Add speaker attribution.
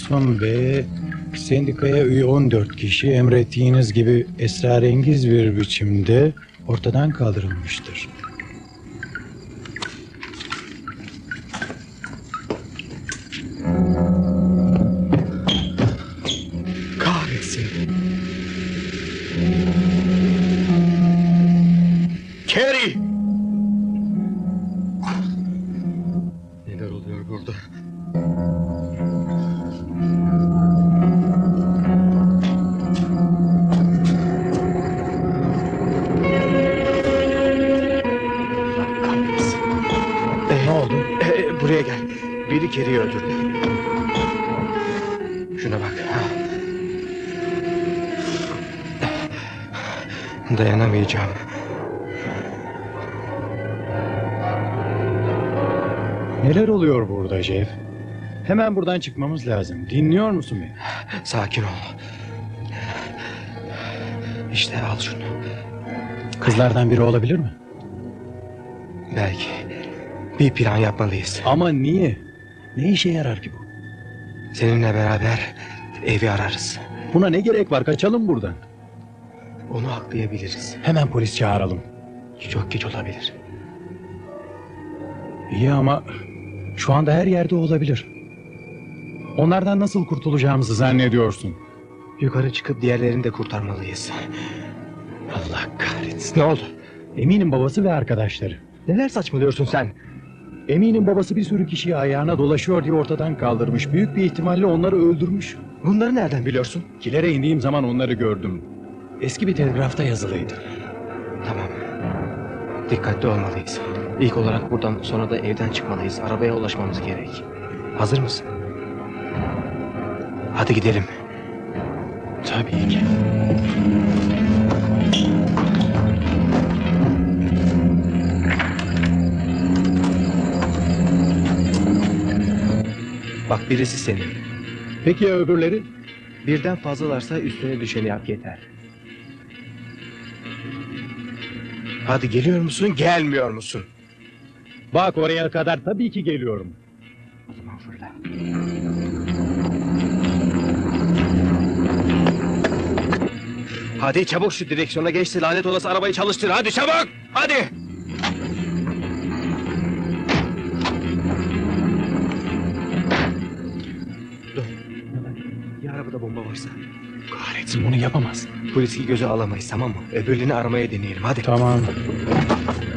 Speaker 1: Garson ve sendikaya üye 14 kişi emrettiğiniz gibi esrarengiz bir biçimde ortadan kaldırılmıştır.
Speaker 2: Kahretsin. Carrie! Neler oluyor burada?
Speaker 1: Ne oldu?
Speaker 2: Buraya gel. Biri Carrie'yi öldürdü. Şuna bak. Dayanamayacağım.
Speaker 1: Neler oluyor burada Jeff? Hemen buradan çıkmamız lazım. Dinliyor musun beni?
Speaker 2: Sakin ol. İşte al şunu.
Speaker 1: Kızlardan biri olabilir mi?
Speaker 2: Belki. Bir plan yapmalıyız.
Speaker 1: Ama niye? Ne işe yarar ki bu?
Speaker 2: Seninle beraber evi ararız.
Speaker 1: Buna ne gerek var? Kaçalım buradan.
Speaker 2: Onu aklayabiliriz.
Speaker 1: Hemen polis çağıralım.
Speaker 2: Çok geç olabilir.
Speaker 1: İyi ama şu anda her yerde olabilir. Onlardan nasıl kurtulacağımızı zannediyorsun?
Speaker 2: Yukarı çıkıp diğerlerini de kurtarmalıyız. Allah kahretsin. Ne oldu?
Speaker 1: Emin'in babası ve arkadaşları.
Speaker 2: Neler saçmalıyorsun sen?
Speaker 1: Emin'in babası bir sürü kişiyi ayağına dolaşıyor diye ortadan kaldırmış. Büyük bir ihtimalle onları öldürmüş.
Speaker 2: Bunları nereden biliyorsun?
Speaker 1: Kilere indiğim zaman onları gördüm. Eski bir telgrafta yazılıydı.
Speaker 2: Tamam. Dikkatli olmalıyız. İlk olarak buradan, sonra da evden çıkmalıyız. Arabaya ulaşmamız gerek. Hazır mısın? Hadi gidelim.
Speaker 1: Tabii ki.
Speaker 2: Bak, birisi senin.
Speaker 1: Peki ya öbürleri?
Speaker 2: Birden fazlalarsa üstüne düşeni yap, yeter. Hadi, geliyor musun, gelmiyor musun?
Speaker 1: Bak, oraya kadar tabii ki geliyorum.
Speaker 2: O zaman fırla. Hadi çabuk, şu direksiyona geç de lanet olası arabayı çalıştır. Hadi çabuk, hadi. Dur. Ya arabada bomba varsa?
Speaker 1: Kahretsin, bunu yapamaz.
Speaker 2: Polisi göze alamayız, tamam mı? Öbürlerini aramaya deneyelim, hadi.
Speaker 1: Tamam.